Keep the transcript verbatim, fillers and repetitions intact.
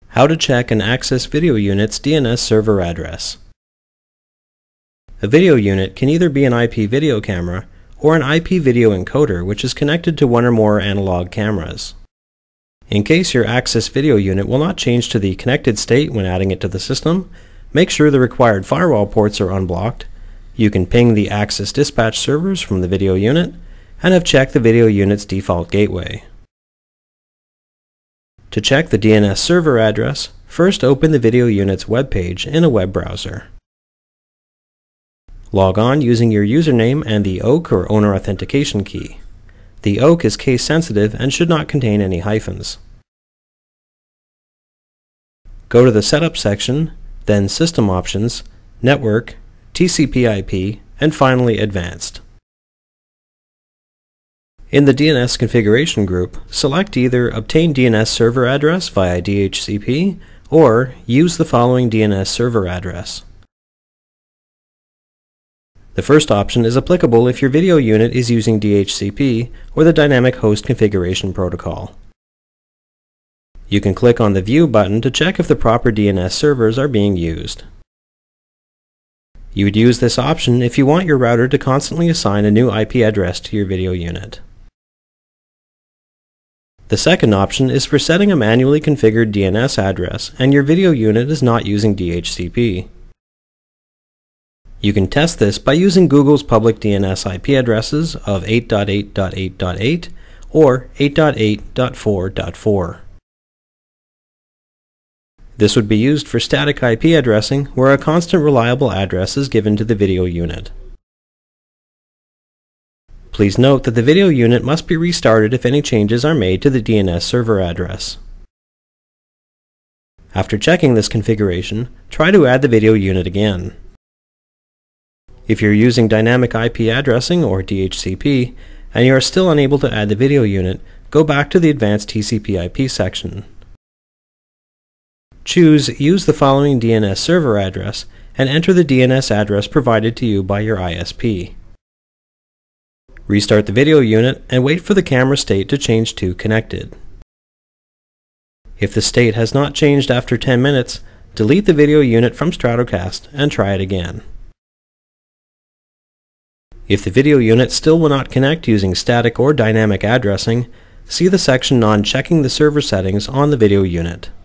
How to check an Access video unit's D N S server address. A video unit can either be an I P video camera or an I P video encoder which is connected to one or more analog cameras. In case your Access video unit will not change to the connected state when adding it to the system, make sure the required firewall ports are unblocked. You can ping the Access dispatch servers from the video unit and have checked the video unit's default gateway. To check the D N S server address, first open the video unit's web page in a web browser. Log on using your username and the O A C or owner authentication key. The O A C is case sensitive and should not contain any hyphens. Go to the Setup section, then System Options, Network, T C P I P, and finally Advanced. In the D N S configuration group, select either Obtain D N S Server Address via D H C P or use the following D N S server address. The first option is applicable if your video unit is using D H C P or the Dynamic Host Configuration Protocol. You can click on the View button to check if the proper D N S servers are being used. You would use this option if you want your router to constantly assign a new I P address to your video unit. The second option is for setting a manually configured D N S address and your video unit is not using D H C P. You can test this by using Google's public D N S I P addresses of eight dot eight dot eight dot eight or eight dot eight dot four dot four. This would be used for static I P addressing where a constant reliable address is given to the video unit. Please note that the video unit must be restarted if any changes are made to the D N S server address. After checking this configuration, try to add the video unit again. If you're using dynamic I P addressing or D H C P and you are still unable to add the video unit, go back to the Advanced T C P I P section. Choose Use the following D N S server address and enter the D N S address provided to you by your I S P. Restart the video unit and wait for the camera state to change to Connected. If the state has not changed after ten minutes, delete the video unit from Stratocast and try it again. If the video unit still will not connect using static or dynamic addressing, see the section on Checking the Server Settings on the video unit.